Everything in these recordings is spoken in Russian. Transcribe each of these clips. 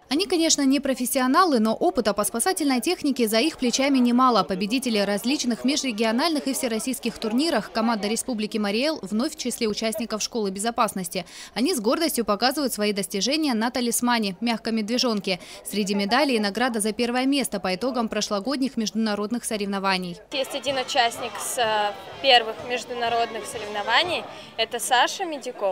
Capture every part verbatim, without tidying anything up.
Они, конечно, не профессионалы, но опыта по спасательной технике за их плечами немало. Победители различных межрегиональных и всероссийских турнирах команда Республики Марий Эл вновь в числе участников школы безопасности. Они с гордостью показывают свои достижения на талисмане – мягкой медвежонке. Среди медалей и награда за первое место по итогам прошлогодних международных соревнований. Есть один участник с первых международных соревнований – это Саша Медяков.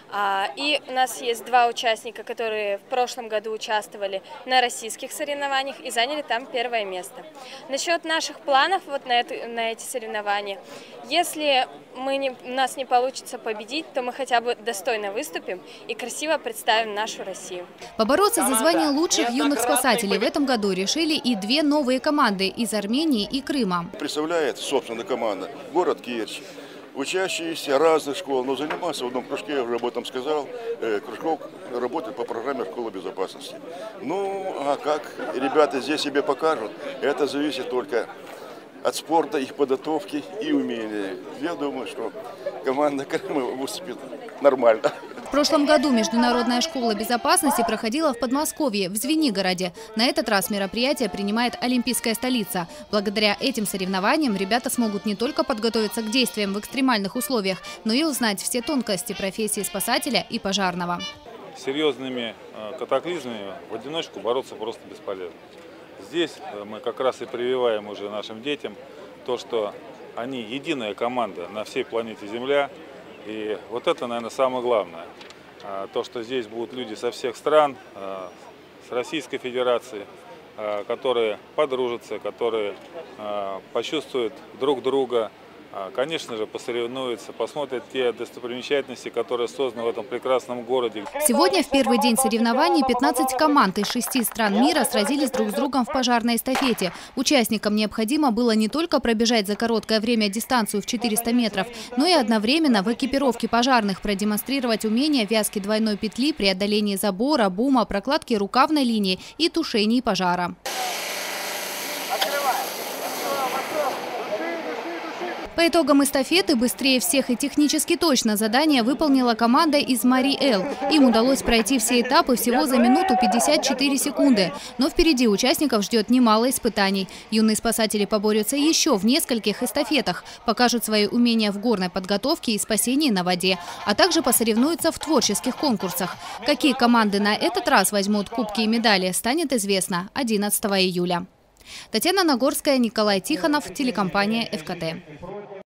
И у нас есть два участника, которые в прошлом году участвовали на российских соревнованиях и заняли там первое место. Насчет наших планов вот на, это, на эти соревнования, если мы не, у нас не получится победить, то мы хотя бы достойно выступим и красиво представим нашу Россию. Побороться за звание лучших юных спасателей в этом году решили и две новые команды из Армении и Крыма. Представляет, собственно, команда город Керчь. Учащиеся разных школ, но заниматься в одном кружке, я уже об этом сказал, кружков работает по программе «Школа безопасности». Ну, а как ребята здесь себе покажут, это зависит только от спорта, их подготовки и умения. Я думаю, что команда Крыма выступит нормально. В прошлом году Международная школа безопасности проходила в Подмосковье, в Звенигороде. На этот раз мероприятие принимает Олимпийская столица. Благодаря этим соревнованиям ребята смогут не только подготовиться к действиям в экстремальных условиях, но и узнать все тонкости профессии спасателя и пожарного. С серьезными катаклизмами в одиночку бороться просто бесполезно. Здесь мы как раз и прививаем уже нашим детям то, что они единая команда на всей планете Земля. И вот это, наверное, самое главное. То, что здесь будут люди со всех стран, с Российской Федерации, которые подружатся, которые почувствуют друг друга, конечно же, посоревнуются, посмотрят те достопримечательности, которые созданы в этом прекрасном городе. Сегодня, в первый день соревнований, пятнадцать команд из шести стран мира сразились друг с другом в пожарной эстафете. Участникам необходимо было не только пробежать за короткое время дистанцию в четыреста метров, но и одновременно в экипировке пожарных продемонстрировать умения вязки двойной петли, преодоления забора, бума, прокладки рукавной линии и тушении пожара. По итогам эстафеты быстрее всех и технически точно задание выполнила команда из Марий Эл. Им удалось пройти все этапы всего за минуту пятьдесят четыре секунды. Но впереди участников ждет немало испытаний. Юные спасатели поборются еще в нескольких эстафетах, покажут свои умения в горной подготовке и спасении на воде, а также посоревнуются в творческих конкурсах. Какие команды на этот раз возьмут кубки и медали, станет известно одиннадцатого июля. Татьяна Нагорская, Николай Тихонов, телекомпания эф ка тэ.